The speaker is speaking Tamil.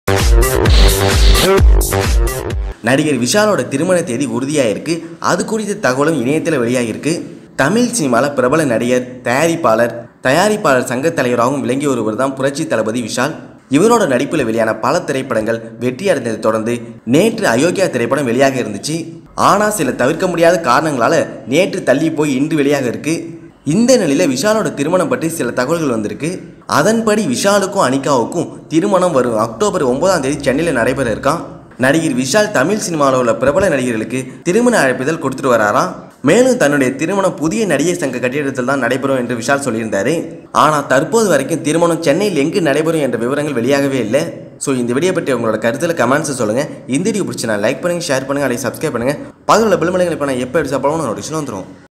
நடிகர் விஷாலோட திருமண தேதி உறுதியாயிருக்கு. அது குறித்த தகவலும் இணையத்தில் வெளியாகிருக்கு. தமிழ் சினிமாவில் பிரபல நடிகர், தயாரிப்பாளர் சங்க தலைவராகவும் விளங்கிய ஒருவர் தான் புரட்சி தளபதி விஷால். இவரோட நடிப்பில் வெளியான பல திரைப்படங்கள் வெற்றி அடைந்ததை தொடர்ந்து நேற்று அயோக்கியா திரைப்படம் வெளியாக இருந்துச்சு. ஆனால் சில தவிர்க்க முடியாத காரணங்களால நேற்று தள்ளி போய் இன்று வெளியாக இருக்கு. இந்த நிலையில் விஷாலோட திருமணம் பற்றி சில தகவல்கள் வந்திருக்கு. அதன்படி விஷாலுக்கும் அனிகாவுக்கும் திருமணம் வரும் அக்டோபர் 9ஆம் தேதி சென்னையில் நடைபெற இருக்கான். நடிகர் விஷால் தமிழ் சினிமாவில் உள்ள பிரபல நடிகர்களுக்கு திருமண அழைப்பிதழ் கொடுத்துட்டு வராராம். மேலும் தன்னுடைய திருமணம் புதிய நடிகர் சங்க கட்டிடத்தில் தான் நடைபெறும் என்று விஷால் சொல்லியிருந்தாரு. ஆனால் தற்போது வரைக்கும் திருமணம் சென்னையில் எங்கு நடைபெறும் என்ற விவரங்கள் வெளியாகவே இல்லை. ஸோ இந்த வீடியோ பற்றி உங்களோட கருத்தில் கமெண்ட்ஸ் சொல்லுங்கள். இந்த வீடியோ பிடிச்சி நான் லைக் பண்ணுங்கள், ஷேர் பண்ணுங்கள், அதை சப்ஸ்கிரைப் பண்ணுங்கள். பக்கத்தில் பெல் மலைகளை பண்ண எப்போ எடுத்து சாப்பிடணும் நோட்டிஃபிகேஷன் வந்துடும்.